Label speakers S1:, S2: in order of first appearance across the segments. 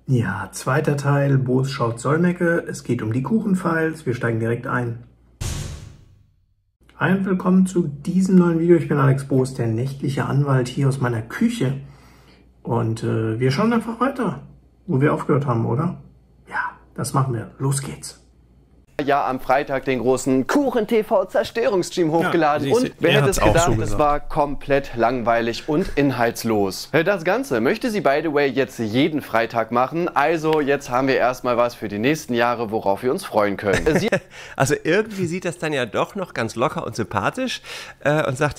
S1: Ja, zweiter Teil, Boos schaut Solmecke. Es geht um die Kuchenfiles. Wir steigen direkt ein. Hi und willkommen zu diesem neuen Video. Ich bin Alex Boos, der nächtliche Anwalt hier aus meiner Küche. Und wir schauen einfach weiter, wo wir aufgehört haben, oder? Ja, das machen wir. Los geht's.
S2: Ja, am Freitag den großen Kuchen-TV-Zerstörungsstream hochgeladen.
S1: Ja,
S2: und wer hätte es gedacht,
S1: so
S2: es war komplett langweilig und inhaltslos. Das Ganze möchte sie, by the way, jetzt jeden Freitag machen. Also jetzt haben wir erstmal was für die nächsten Jahre, worauf wir uns freuen können.
S3: Also irgendwie sieht das dann ja doch noch ganz locker und sympathisch und sagt,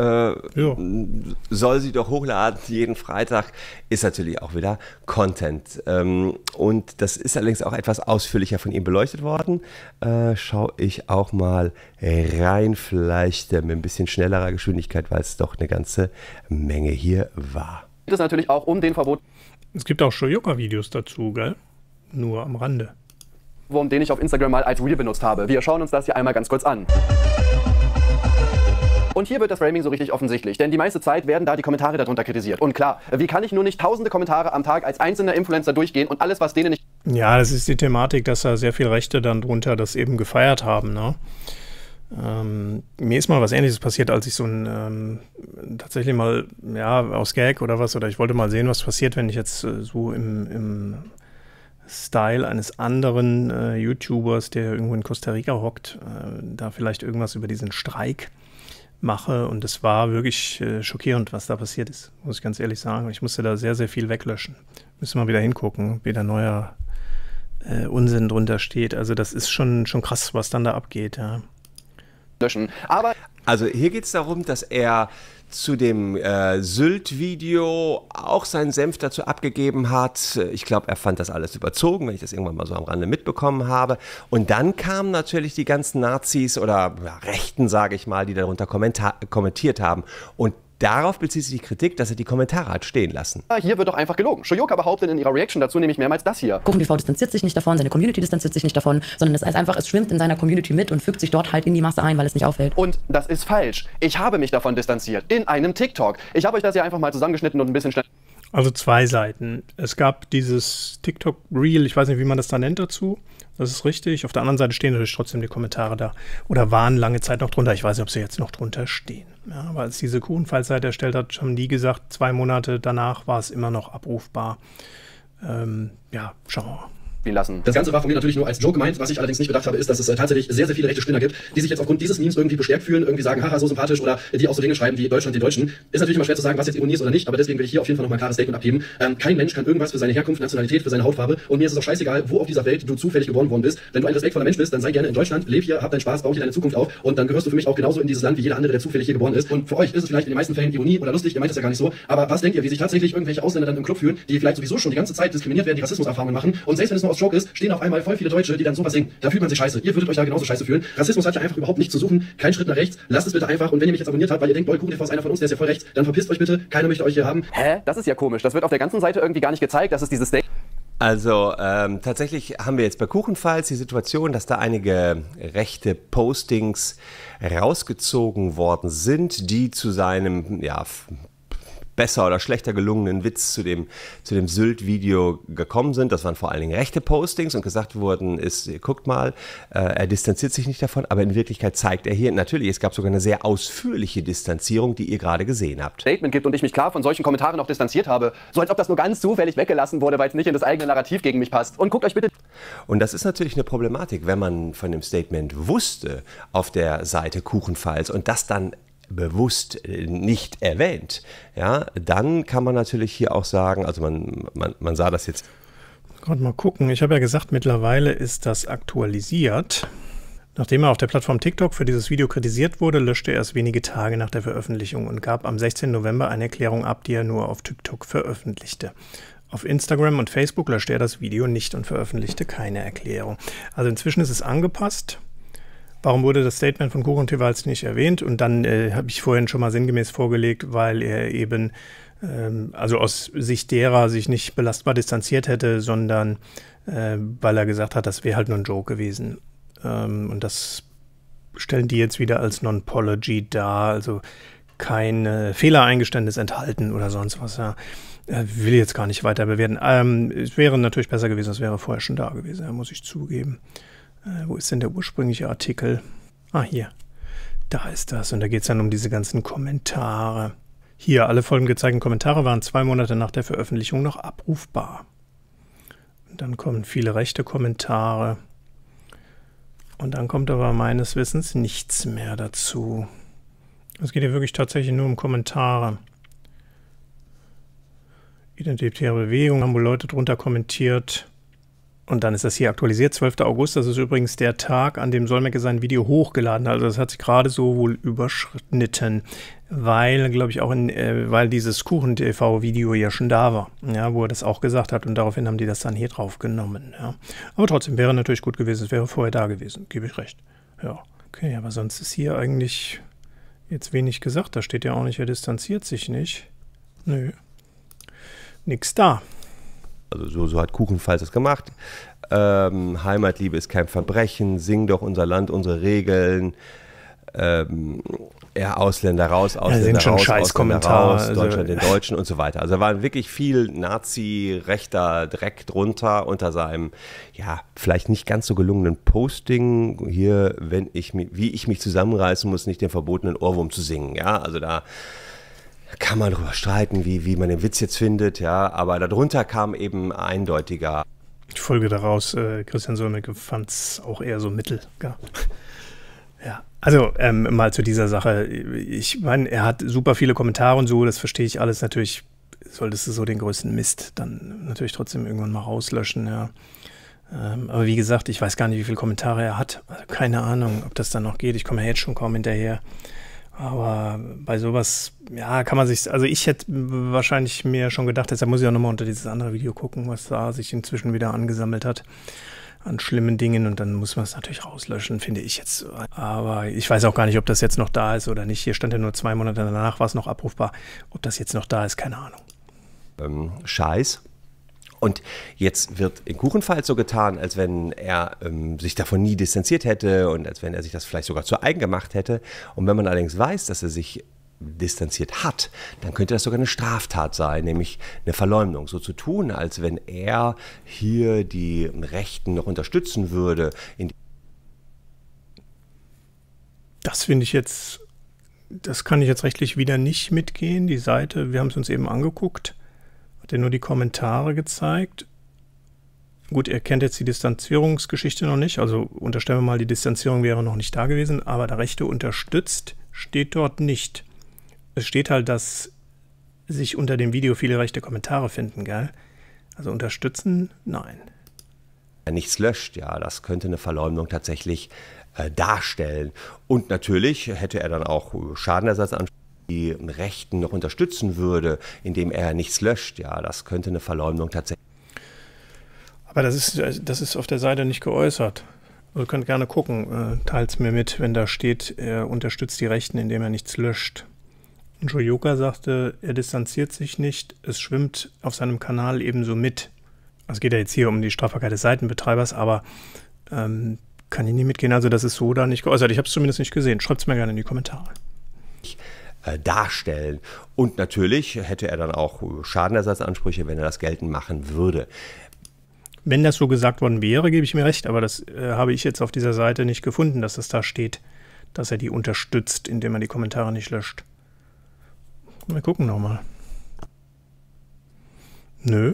S3: soll sie doch hochladen jeden Freitag. Ist natürlich auch wieder Content. Und das ist allerdings auch etwas ausführlicher von ihm beleuchtet worden. Schaue ich auch mal rein, vielleicht mit ein bisschen schnellerer Geschwindigkeit, weil es doch eine ganze Menge hier war.
S2: Es ist natürlich auch um den Verbot.
S1: Es gibt auch Shoyoka-Videos dazu, gell? Nur am Rande.
S2: Den ich auf Instagram mal als Reel benutzt habe. Wir schauen uns das hier einmal ganz kurz an. Und hier wird das Framing so richtig offensichtlich, denn die meiste Zeit werden da die Kommentare darunter kritisiert. Und klar, wie kann ich nur nicht tausende Kommentare am Tag als einzelner Influencer durchgehen und alles, was denen nicht...
S1: Ja, das ist die Thematik, dass da sehr viele Rechte dann drunter das eben gefeiert haben, ne? Mir ist mal was Ähnliches passiert, als ich so ein, tatsächlich mal, ja, aus Gag oder was, oder ich wollte mal sehen, was passiert, wenn ich jetzt so im Style eines anderen YouTubers, der irgendwo in Costa Rica hockt, da vielleicht irgendwas über diesen Streik mache, und es war wirklich schockierend, was da passiert ist, muss ich ganz ehrlich sagen. Ich musste da sehr, sehr viel weglöschen. Müssen wir mal wieder hingucken, wie da neuer Unsinn drunter steht. Also das ist schon krass, was dann da abgeht, ja.
S2: Löschen. Aber
S3: also hier geht es darum, dass er zu dem Sylt-Video auch seinen Senf dazu abgegeben hat. Ich glaube, er fand das alles überzogen, wenn ich das irgendwann mal so am Rande mitbekommen habe. Und dann kamen natürlich die ganzen Nazis oder Rechten, sage ich mal, die darunter kommentiert haben. Und darauf bezieht sich die Kritik, dass er die Kommentare hat stehen lassen.
S2: hier wird doch einfach gelogen. Shoyoka behauptet in ihrer Reaction dazu nämlich mehrmals das hier.
S4: Kuchen-TV distanziert sich nicht davon, seine Community distanziert sich nicht davon, sondern es ist einfach, es schwimmt in seiner Community mit und fügt sich dort halt in die Masse ein, weil es nicht auffällt.
S2: Und das ist falsch. Ich habe mich davon distanziert. In einem TikTok. Ich habe euch das ja einfach mal zusammengeschnitten und ein bisschen schnell...
S1: Also zwei Seiten. Es gab dieses TikTok-Reel, ich weiß nicht, wie man das da nennt dazu. Das ist richtig. Auf der anderen Seite stehen natürlich trotzdem die Kommentare da. Oder waren lange Zeit noch drunter. Ich weiß nicht, ob sie jetzt noch drunter stehen. Ja, aber als diese Kuchenfiles-Seite erstellt hat, haben die gesagt, 2 Monate danach war es immer noch abrufbar. Ja, schauen wir mal.
S2: Lassen.
S5: Das Ganze war von mir natürlich nur als Joke gemeint. Was ich allerdings nicht bedacht habe, ist, dass es tatsächlich sehr, sehr viele rechte Spinner gibt, die sich jetzt aufgrund dieses Memes irgendwie bestärkt fühlen, irgendwie sagen, haha, so sympathisch, oder die auch so Dinge schreiben wie Deutschland den Deutschen. Ist natürlich immer schwer zu sagen, was jetzt Ironie ist oder nicht, aber deswegen will ich hier auf jeden Fall nochmal ein klares Statement abgeben. Kein Mensch kann irgendwas für seine Herkunft, Nationalität, für seine Hautfarbe, und mir ist es auch scheißegal, wo auf dieser Welt du zufällig geboren worden bist. Wenn du ein respektvoller Mensch bist, dann sei gerne in Deutschland, leb hier, hab deinen Spaß, bau hier deine Zukunft auf, und dann gehörst du für mich auch genauso in dieses Land wie jeder andere, der zufällig hier geboren ist. Und für euch ist es vielleicht in den meisten Fällen Ironie oder lustig, ihr meint das ja gar nicht so, aber was denkt ihr, wie sich tatsächlich irgendwelche Ausländer dann im Club fühlen, die vielleicht sowieso schon die ganze Zeit diskriminiert werden, die Rassismuserfahrungen machen, und selbst wenn es nur aus Joke ist, stehen auf einmal voll viele Deutsche, die dann sowas singen. Da fühlt man sich scheiße. Ihr würdet euch da genauso scheiße fühlen. Rassismus hat ja einfach überhaupt nichts zu suchen. Kein Schritt nach rechts. Lasst es bitte einfach. Und wenn ihr mich jetzt abonniert habt, weil ihr denkt, Kuchen-TV ist einer von uns, der ist ja voll rechts, dann verpisst euch bitte. Keiner möchte euch hier haben.
S2: Hä? Das ist ja komisch. Das wird auf der ganzen Seite irgendwie gar nicht gezeigt. Das ist dieses Steak.
S3: Also tatsächlich haben wir jetzt bei Kuchenfiles die Situation, dass da einige rechte Postings rausgezogen worden sind, die zu seinem, ja, besser oder schlechter gelungenen Witz zu dem Sylt-Video gekommen sind. Das waren vor allen Dingen rechte Postings, und gesagt worden ist, guckt mal, er distanziert sich nicht davon, aber in Wirklichkeit zeigt er hier, natürlich, es gab sogar eine sehr ausführliche Distanzierung, die ihr gerade gesehen habt.
S2: Statement gibt und ich mich klar von solchen Kommentaren auch distanziert habe, so als ob das nur ganz zufällig weggelassen wurde, weil es nicht in das eigene Narrativ gegen mich passt. Und guckt euch bitte...
S3: Und das ist natürlich eine Problematik, wenn man von dem Statement wusste auf der Seite Kuchenfiles und das dann bewusst nicht erwähnt, ja, dann kann man natürlich hier auch sagen, also man sah das jetzt.
S1: Gerade mal gucken, ich habe ja gesagt, mittlerweile ist das aktualisiert. Nachdem er auf der Plattform TikTok für dieses Video kritisiert wurde, löschte er es wenige Tage nach der Veröffentlichung und gab am 16. November eine Erklärung ab, die er nur auf TikTok veröffentlichte. Auf Instagram und Facebook löschte er das Video nicht und veröffentlichte keine Erklärung. Also inzwischen ist es angepasst. Warum wurde das Statement von Kuchen-TV als nicht erwähnt? Und dann habe ich vorhin schon mal sinngemäß vorgelegt, weil er eben, also aus Sicht derer, sich nicht belastbar distanziert hätte, sondern weil er gesagt hat, das wäre halt nur ein Joke gewesen. Und das stellen die jetzt wieder als Non-Pology dar, also kein Fehlereingeständnis enthalten oder sonst was. Ja. Will jetzt gar nicht weiter bewerten. Es wäre natürlich besser gewesen, es wäre vorher schon da gewesen, ja, muss ich zugeben. Wo ist denn der ursprüngliche Artikel? Ah, hier. Da ist das. Und da geht es dann um diese ganzen Kommentare. Hier, alle folgend gezeigten Kommentare waren 2 Monate nach der Veröffentlichung noch abrufbar. Und dann kommen viele rechte Kommentare. Und dann kommt aber meines Wissens nichts mehr dazu. Es geht hier wirklich tatsächlich nur um Kommentare. Identitäre Bewegung, haben wohl Leute drunter kommentiert. Und dann ist das hier aktualisiert, 12. August. Das ist übrigens der Tag, an dem Solmecke sein Video hochgeladen hat. Also das hat sich gerade so wohl überschritten, weil, glaube ich, auch weil dieses Kuchen-TV-Video ja schon da war, ja, wo er das auch gesagt hat. Und daraufhin haben die das dann hier drauf genommen. Ja. Aber trotzdem wäre natürlich gut gewesen, es wäre vorher da gewesen, gebe ich recht. Ja, okay, aber sonst ist hier eigentlich jetzt wenig gesagt. Da steht ja auch nicht, er distanziert sich nicht. Nö, nix da.
S3: Also so hat Kuchenfalls das gemacht. Heimatliebe ist kein Verbrechen, sing doch unser Land, unsere Regeln. Ausländer raus, Ausländer raus, Ausländer raus, Deutschland den Deutschen und so weiter. Also da war wirklich viel Nazi-rechter Dreck drunter unter seinem, ja, vielleicht nicht ganz so gelungenen Posting. Hier, wie ich mich zusammenreißen muss, nicht den verbotenen Ohrwurm zu singen. Ja, also da kann man drüber streiten, wie man den Witz jetzt findet, ja, aber darunter kam eben eindeutiger.
S1: Die Folge daraus, Christian Solmecke fand es auch eher so mittel. Ja, also mal zu dieser Sache. Ich meine, er hat super viele Kommentare und so, das verstehe ich alles. Natürlich solltest du so den größten Mist dann natürlich trotzdem irgendwann mal rauslöschen, ja. Aber wie gesagt, ich weiß gar nicht, wie viele Kommentare er hat. Also keine Ahnung, ob das dann noch geht. Ich komme ja jetzt schon kaum hinterher. Aber bei sowas, ja, kann man sich, also ich hätte wahrscheinlich mir schon gedacht, deshalb muss ich auch nochmal unter dieses andere Video gucken, was da sich inzwischen wieder angesammelt hat an schlimmen Dingen und dann muss man es natürlich rauslöschen, finde ich jetzt. Aber ich weiß auch gar nicht, ob das jetzt noch da ist oder nicht. Hier stand ja nur 2 Monate danach, war es noch abrufbar. Ob das jetzt noch da ist, keine Ahnung.
S3: Scheiß. Und jetzt wird in Kuchenfalls so getan, als wenn er sich davon nie distanziert hätte und als wenn er sich das vielleicht sogar zu eigen gemacht hätte. Und wenn man allerdings weiß, dass er sich distanziert hat, dann könnte das sogar eine Straftat sein, nämlich eine Verleumdung. So zu tun, als wenn er hier die Rechten noch unterstützen würde.
S1: Das finde ich jetzt, das kann ich jetzt rechtlich wieder nicht mitgehen. Die Seite, wir haben es uns eben angeguckt. Hat er nur die Kommentare gezeigt. Gut, er kennt jetzt die Distanzierungsgeschichte noch nicht, also unterstellen wir mal, die Distanzierung wäre noch nicht da gewesen, aber der Rechte unterstützt steht dort nicht. Es steht halt, dass sich unter dem Video viele rechte Kommentare finden, gell? Also unterstützen, nein.
S3: Nichts löscht, ja, das könnte eine Verleumdung tatsächlich darstellen. Und natürlich hätte er dann auch Schadenersatzansprüche, die Rechten noch unterstützen würde, indem er nichts löscht. Ja, das könnte eine Verleumdung tatsächlich.
S1: Aber das ist auf der Seite nicht geäußert. Ihr könnt gerne gucken, teilt es mir mit, wenn da steht, er unterstützt die Rechten, indem er nichts löscht. Und Jojoka sagte, er distanziert sich nicht, es schwimmt auf seinem Kanal ebenso mit. Es geht ja jetzt hier um die Strafbarkeit des Seitenbetreibers, aber kann ich nie mitgehen. Also das ist so da nicht geäußert. Ich habe es zumindest nicht gesehen. Schreibt es mir gerne in die Kommentare.
S3: Darstellen. Und natürlich hätte er dann auch Schadenersatzansprüche, wenn er das geltend machen würde.
S1: Wenn das so gesagt worden wäre, gebe ich mir recht, aber das habe ich jetzt auf dieser Seite nicht gefunden, dass es da steht, dass er die unterstützt, indem er die Kommentare nicht löscht. Wir gucken nochmal. Nö.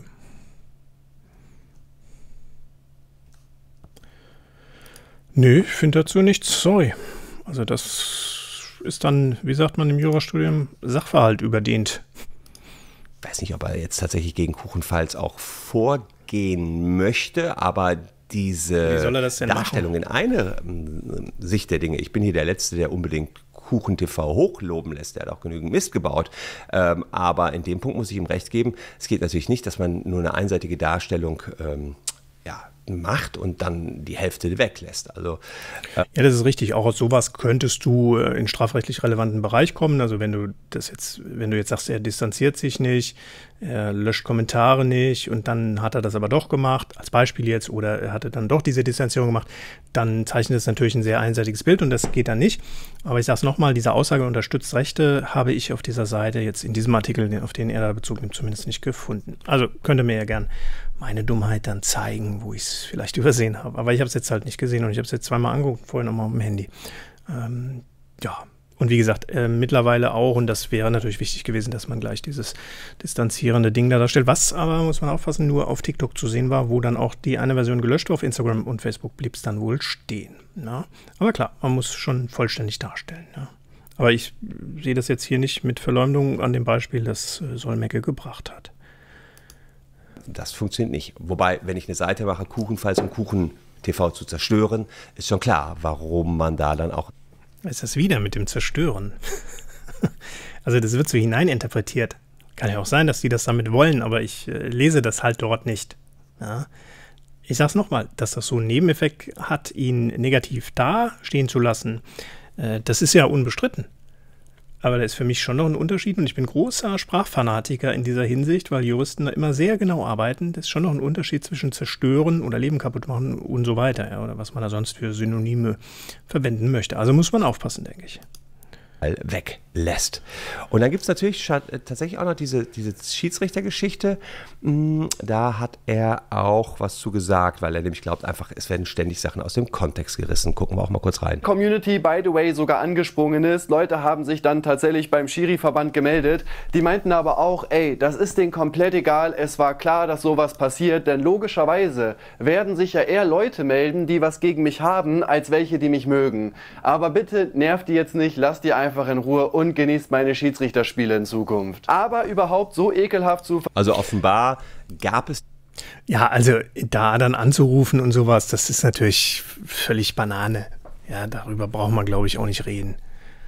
S1: Nö, ich finde dazu nichts, sorry. Also das ist dann, wie sagt man im Jurastudium, Sachverhalt überdehnt.
S3: Ich weiß nicht, ob er jetzt tatsächlich gegen Kuchenfalls auch vorgehen möchte, aber diese Darstellung
S1: machen?
S3: In eine Sicht der Dinge, ich bin hier der Letzte, der unbedingt Kuchen-TV hochloben lässt, der hat auch genügend Mist gebaut, aber in dem Punkt muss ich ihm recht geben, es geht natürlich nicht, dass man nur eine einseitige Darstellung macht und dann die Hälfte weglässt. Also,
S1: ja, das ist richtig. Auch aus sowas könntest du in strafrechtlich relevanten Bereich kommen. Also wenn du jetzt sagst, er distanziert sich nicht, er löscht Kommentare nicht und dann hat er das aber doch gemacht, als Beispiel jetzt, oder er hatte dann doch diese Distanzierung gemacht, dann zeichnet es natürlich ein sehr einseitiges Bild und das geht dann nicht. Aber ich sage es nochmal, diese Aussage unterstützt Rechte habe ich auf dieser Seite jetzt in diesem Artikel, auf den er da Bezug nimmt, zumindest nicht gefunden. Also könnte mir ja gern meine Dummheit dann zeigen, wo ich es vielleicht übersehen habe. Aber ich habe es jetzt halt nicht gesehen und ich habe es jetzt zweimal angeguckt, vorhin nochmal auf dem Handy. Ja, und wie gesagt, mittlerweile auch, und das wäre natürlich wichtig gewesen, dass man gleich dieses distanzierende Ding da darstellt, was aber, muss man aufpassen, nur auf TikTok zu sehen war, wo dann auch die eine Version gelöscht war. Auf Instagram und Facebook blieb es dann wohl stehen. Ja? Aber klar, man muss schon vollständig darstellen. Ja? Aber ich sehe das jetzt hier nicht mit Verleumdung an dem Beispiel, das Solmecke gebracht hat.
S3: Das funktioniert nicht. Wobei, wenn ich eine Seite mache, Kuchenfalls um Kuchen TV zu zerstören, ist schon klar, warum man da dann auch...
S1: Was ist das wieder mit dem Zerstören? Also das wird so hineininterpretiert. Kann ja auch sein, dass die das damit wollen, aber ich lese das halt dort nicht. Ja? Ich sage es nochmal, dass das so einen Nebeneffekt hat, ihn negativ dastehen zu lassen, das ist ja unbestritten. Aber da ist für mich schon noch ein Unterschied und ich bin großer Sprachfanatiker in dieser Hinsicht, weil Juristen da immer sehr genau arbeiten. Das ist schon noch ein Unterschied zwischen zerstören oder Leben kaputt machen und so weiter. Ja, oder was man da sonst für Synonyme verwenden möchte. Also muss man aufpassen, denke ich.
S3: Weglässt. Und dann gibt es natürlich tatsächlich auch noch diese Schiedsrichtergeschichte. Da hat er auch was zu gesagt, weil er nämlich glaubt einfach, es werden ständig Sachen aus dem Kontext gerissen. Gucken wir auch mal kurz rein.
S2: Community, by the way, sogar angesprungen ist. Leute haben sich dann tatsächlich beim Schiri-Verband gemeldet. Die meinten aber auch, ey, das ist denen komplett egal. Es war klar, dass sowas passiert, denn logischerweise werden sich ja eher Leute melden, die was gegen mich haben, als welche, die mich mögen. Aber bitte nervt die jetzt nicht, lasst die einfach in Ruhe und genießt meine Schiedsrichterspiele in Zukunft. Aber überhaupt so ekelhaft zu...
S3: Also offenbar gab es...
S1: Ja, also da dann anzurufen und sowas, das ist natürlich völlig Banane. Ja, darüber braucht man, glaube ich, auch nicht reden.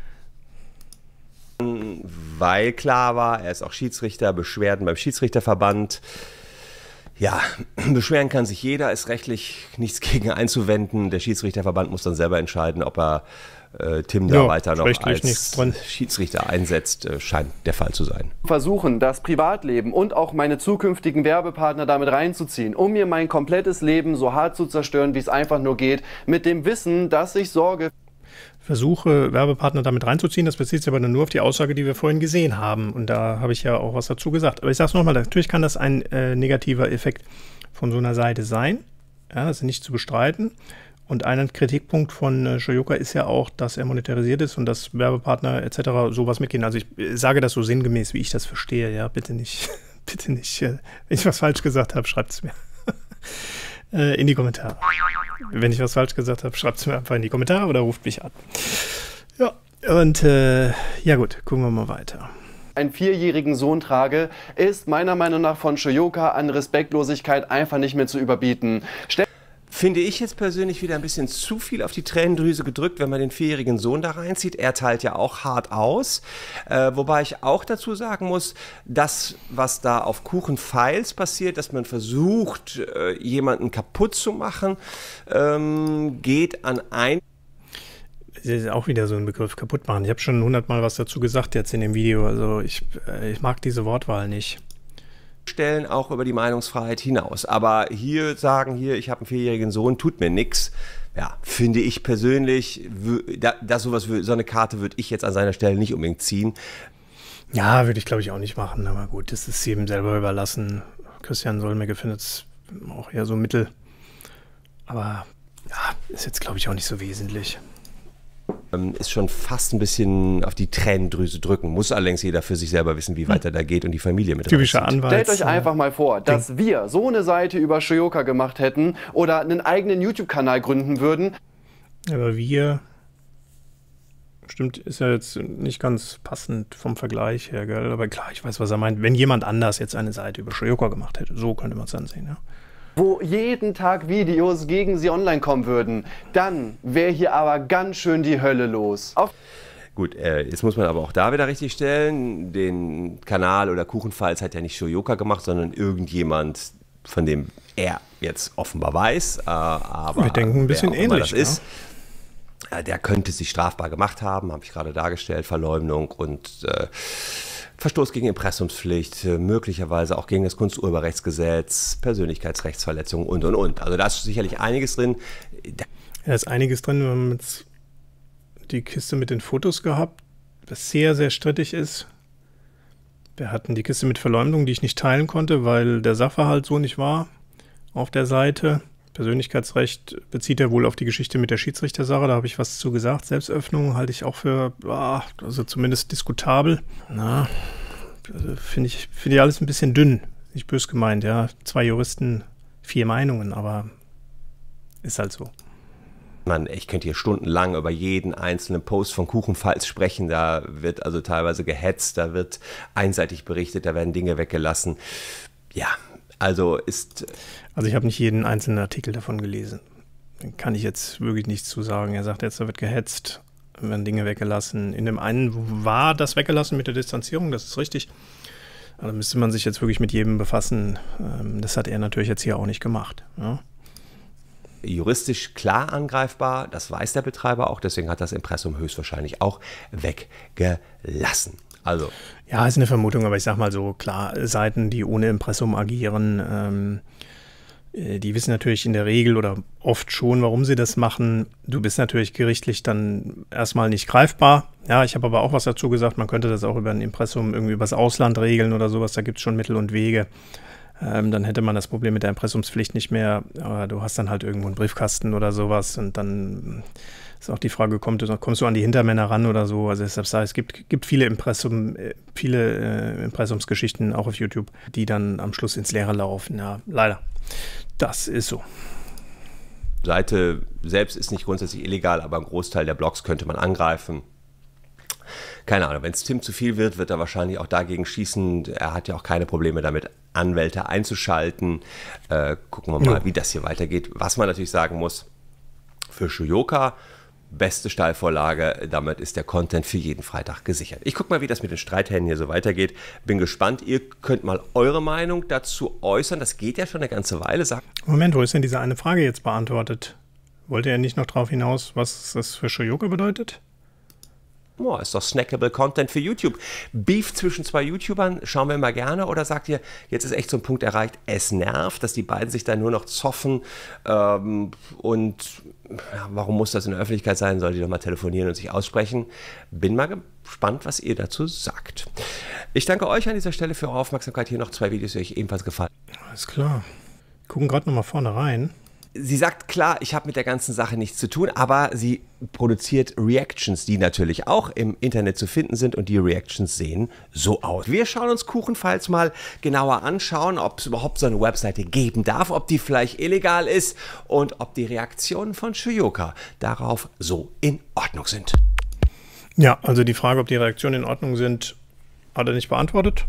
S3: Weil klar war, er ist auch Schiedsrichter, Beschwerden beim Schiedsrichterverband. Ja, beschweren kann sich jeder, ist rechtlich nichts gegen einzuwenden. Der Schiedsrichterverband muss dann selber entscheiden, ob er Tim da weiter noch als Schiedsrichter einsetzt, scheint der Fall zu sein.
S2: Versuchen, das Privatleben und auch meine zukünftigen Werbepartner damit reinzuziehen, um mir mein komplettes Leben so hart zu zerstören, wie es einfach nur geht, mit dem Wissen, dass ich sorge...
S1: Versuche, Werbepartner damit reinzuziehen, das bezieht sich aber nur auf die Aussage, die wir vorhin gesehen haben. Und da habe ich ja auch was dazu gesagt. Aber ich sage es nochmal, natürlich kann das ein negativer Effekt von so einer Seite sein. Ja, das ist nicht zu bestreiten. Und ein Kritikpunkt von Shoyoka ist ja auch, dass er monetarisiert ist und dass Werbepartner etc. sowas mitgehen. Also ich sage das so sinngemäß, wie ich das verstehe. Ja, bitte nicht, bitte nicht. Wenn ich was falsch gesagt habe, schreibt es mir in die Kommentare. Wenn ich was falsch gesagt habe, schreibt es mir einfach in die Kommentare oder ruft mich an. Ja, und ja gut, gucken wir mal weiter.
S2: Einen 4-jährigen Sohn trage, ist meiner Meinung nach von Shoyoka an Respektlosigkeit einfach nicht mehr zu überbieten.
S3: Finde ich jetzt persönlich wieder ein bisschen zu viel auf die Tränendrüse gedrückt, wenn man den 4-jährigen Sohn da reinzieht. Er teilt ja auch hart aus. Wobei ich auch dazu sagen muss, das, was da auf Kuchenfiles passiert, dass man versucht, jemanden kaputt zu machen, geht an ein...
S1: Das ist auch wieder so ein Begriff, kaputt machen. Ich habe schon 100-mal was dazu gesagt jetzt in dem Video. Also ich mag diese Wortwahl nicht.
S3: Stellen auch über die Meinungsfreiheit hinaus. Aber hier sagen, ich habe einen 4-jährigen Sohn, tut mir nichts. Ja, finde ich persönlich, so eine Karte würde ich jetzt an seiner Stelle nicht unbedingt ziehen.
S1: Ja, würde ich glaube ich auch nicht machen. Aber gut, das ist jedem selber überlassen. Christian Solmecke findet es auch eher so mittel. Aber ja, ist jetzt glaube ich auch nicht so wesentlich.
S3: Ist schon fast ein bisschen auf die Tränendrüse drücken. Muss allerdings jeder für sich selber wissen, wie weit er da geht und die Familie mit
S1: typischer Anwalt.
S2: Stellt euch einfach mal vor, dass wir so eine Seite über Shoyoka gemacht hätten oder einen eigenen YouTube-Kanal gründen würden.
S1: Aber wir... Stimmt, ist ja jetzt nicht ganz passend vom Vergleich her, gell? Aber klar, ich weiß, was er meint. Wenn jemand anders jetzt eine Seite über Shoyoka gemacht hätte, so könnte man es dann sehen, ja.
S2: Wo jeden Tag Videos gegen sie online kommen würden, dann wäre hier aber ganz schön die Hölle los.
S3: Gut, jetzt muss man aber auch da wieder richtig stellen, den Kanal oder Kuchenfiles hat ja nicht Shoyoka gemacht, sondern irgendjemand von dem er jetzt offenbar weiß, aber
S1: wir denken ein bisschen
S3: wer auch immer
S1: ähnlich,
S3: das ist, der könnte sich strafbar gemacht haben, habe ich gerade dargestellt, Verleumdung und Verstoß gegen Impressumspflicht, möglicherweise auch gegen das Kunsturheberrechtsgesetz, Persönlichkeitsrechtsverletzung und. Also da ist sicherlich einiges drin.
S1: Da ist einiges drin. Wir haben jetzt die Kiste mit den Fotos gehabt, was sehr, sehr strittig ist. Wir hatten die Kiste mit Verleumdung, die ich nicht teilen konnte, weil der Sachverhalt so nicht war auf der Seite. Persönlichkeitsrecht bezieht ja wohl auf die Geschichte mit der Schiedsrichtersache, da habe ich was zu gesagt. Selbstöffnung halte ich auch für, also zumindest diskutabel. Finde ich alles ein bisschen dünn, nicht bös gemeint, ja. 2 Juristen, 4 Meinungen, aber ist halt so.
S3: Ich könnte hier stundenlang über jeden einzelnen Post von Kuchenpfalz sprechen. Da wird also teilweise gehetzt, da wird einseitig berichtet, da werden Dinge weggelassen. Ja, also
S1: ich habe nicht jeden einzelnen Artikel davon gelesen. Da kann ich jetzt wirklich nichts zu sagen. Er sagt jetzt, da wird gehetzt, werden Dinge weggelassen. In dem einen war das weggelassen mit der Distanzierung, das ist richtig. Aber da müsste man sich jetzt wirklich mit jedem befassen. Das hat er natürlich jetzt hier auch nicht gemacht. Ja.
S3: Juristisch klar angreifbar, das weiß der Betreiber auch, deswegen hat das Impressum höchstwahrscheinlich auch weggelassen. Also.
S1: Ja, ist eine Vermutung, aber ich sag mal so, klar, Seiten, die ohne Impressum agieren, die wissen natürlich in der Regel oder oft schon, warum sie das machen. Du bist natürlich gerichtlich dann erstmal nicht greifbar. Ja, ich habe aber auch was dazu gesagt, man könnte das auch über ein Impressum irgendwie übers Ausland regeln oder sowas, da gibt es schon Mittel und Wege. Dann hätte man das Problem mit der Impressumspflicht nicht mehr, aber du hast dann halt irgendwo einen Briefkasten oder sowas und dann ist auch die Frage, kommst du an die Hintermänner ran oder so? Also deshalb sage ich, es gibt viele Impressumsgeschichten auch auf YouTube, die dann am Schluss ins Leere laufen. Ja, leider. Das ist so.
S3: Die Seite selbst ist nicht grundsätzlich illegal, aber einen Großteil der Blogs könnte man angreifen. Keine Ahnung, wenn es Tim zu viel wird, wird er wahrscheinlich auch dagegen schießen. Er hat ja auch keine Probleme damit, Anwälte einzuschalten. Gucken wir mal, wie das hier weitergeht. Was man natürlich sagen muss, für Shuyoka, beste Steilvorlage, damit ist der Content für jeden Freitag gesichert. Ich gucke mal, wie das mit den Streithähnen hier so weitergeht. Bin gespannt. Ihr könnt mal eure Meinung dazu äußern. Das geht ja schon eine ganze Weile.
S1: Moment, wo ist denn diese eine Frage jetzt beantwortet? Wollte er nicht noch darauf hinaus, was das für Shuyoka bedeutet?
S3: Oh, ist doch snackable Content für YouTube. Beef zwischen 2 YouTubern, schauen wir immer gerne. Oder sagt ihr, jetzt ist echt so ein Punkt erreicht, es nervt, dass die beiden sich da nur noch zoffen und ja, warum muss das in der Öffentlichkeit sein? Soll die doch mal telefonieren und sich aussprechen? Bin mal gespannt, was ihr dazu sagt. Ich danke euch an dieser Stelle für eure Aufmerksamkeit. Hier noch 2 Videos, die euch ebenfalls gefallen.
S1: Alles klar. Wir gucken gerade noch mal vorne rein.
S3: Sie sagt, klar, ich habe mit der ganzen Sache nichts zu tun, aber sie produziert Reactions, die natürlich auch im Internet zu finden sind und die Reactions sehen so aus. Wir schauen uns Kuchenpfalz mal genauer anschauen, ob es überhaupt so eine Webseite geben darf, ob die vielleicht illegal ist und ob die Reaktionen von Shuyoka darauf so in Ordnung sind.
S1: Ja, also die Frage, ob die Reaktionen in Ordnung sind, hat er nicht beantwortet.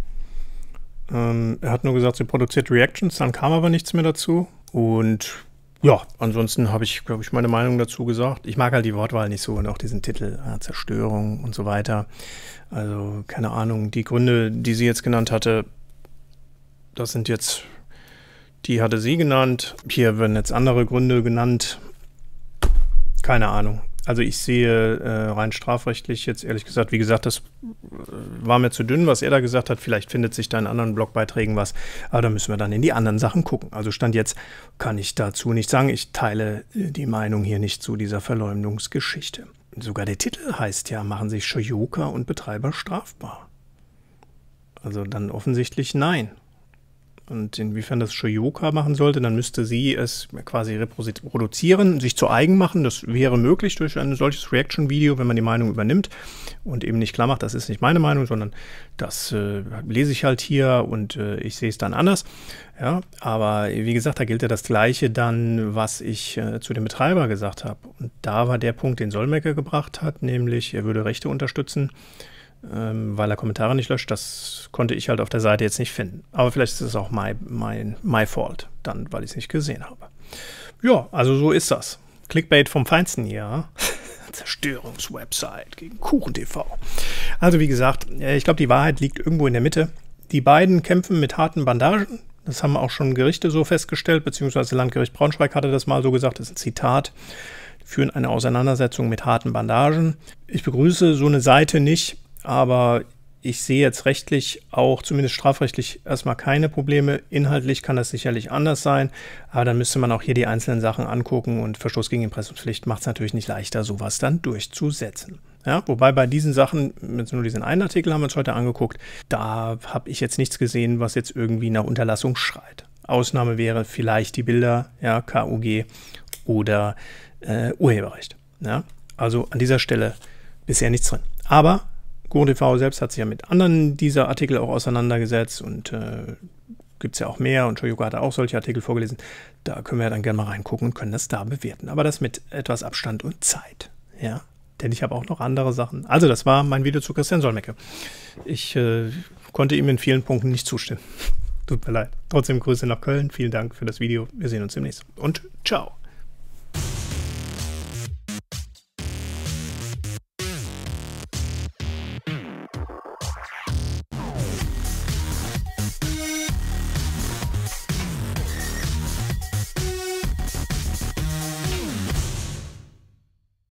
S1: Er hat nur gesagt, sie produziert Reactions, dann kam aber nichts mehr dazu. Und ja, ansonsten habe ich, glaube ich, meine Meinung dazu gesagt. Ich mag halt die Wortwahl nicht so und auch diesen Titel, Zerstörung und so weiter. Also keine Ahnung, die Gründe, die sie jetzt genannt hatte, das sind jetzt, die hatte sie genannt. Hier werden jetzt andere Gründe genannt. Keine Ahnung. Also ich sehe rein strafrechtlich jetzt ehrlich gesagt, wie gesagt, das war mir zu dünn, was er da gesagt hat. Vielleicht findet sich da in anderen Blogbeiträgen was, aber da müssen wir dann in die anderen Sachen gucken. Also Stand jetzt kann ich dazu nicht sagen. Ich teile die Meinung hier nicht zu dieser Verleumdungsgeschichte. Sogar der Titel heißt ja, machen sich Shuyoka und Betreiber strafbar. Also dann offensichtlich nein. Und inwiefern das Shuyoka machen sollte, dann müsste sie es quasi reproduzieren, sich zu eigen machen. Das wäre möglich durch ein solches Reaction-Video, wenn man die Meinung übernimmt und eben nicht klar macht, das ist nicht meine Meinung, sondern das lese ich halt hier und ich sehe es dann anders. Ja, aber wie gesagt, da gilt ja das Gleiche dann, was ich zu dem Betreiber gesagt habe. Und da war der Punkt, den Solmecke gebracht hat, nämlich er würde Rechte unterstützen, weil er Kommentare nicht löscht. Das konnte ich halt auf der Seite jetzt nicht finden. Aber vielleicht ist es auch my fault, dann, weil ich es nicht gesehen habe. Ja, also so ist das. Clickbait vom Feinsten hier. Zerstörungswebsite gegen KuchenTV. Also wie gesagt, ich glaube, die Wahrheit liegt irgendwo in der Mitte. Die beiden kämpfen mit harten Bandagen. Das haben auch schon Gerichte so festgestellt, beziehungsweise Landgericht Braunschweig hatte das mal so gesagt, das ist ein Zitat, führen eine Auseinandersetzung mit harten Bandagen. Ich begrüße so eine Seite nicht, aber ich sehe jetzt rechtlich auch, zumindest strafrechtlich, erstmal keine Probleme. Inhaltlich kann das sicherlich anders sein, aber dann müsste man auch hier die einzelnen Sachen angucken und Verstoß gegen Impressumspflicht macht es natürlich nicht leichter, sowas dann durchzusetzen. Ja, wobei bei diesen Sachen, jetzt nur diesen einen Artikel haben wir uns heute angeguckt, da habe ich jetzt nichts gesehen, was jetzt irgendwie nach Unterlassung schreit. Ausnahme wäre vielleicht die Bilder, ja, KUG oder Urheberrecht. Ja, also an dieser Stelle bisher nichts drin. Aber GoTV selbst hat sich ja mit anderen dieser Artikel auch auseinandergesetzt und gibt es ja auch mehr und Shoyuka hat auch solche Artikel vorgelesen. Da können wir dann gerne mal reingucken und können das da bewerten. Aber das mit etwas Abstand und Zeit. Ja, denn ich habe auch noch andere Sachen. Also das war mein Video zu Christian Solmecke. Ich konnte ihm in vielen Punkten nicht zustimmen. Tut mir leid. Trotzdem Grüße nach Köln. Vielen Dank für das Video. Wir sehen uns demnächst. Und ciao.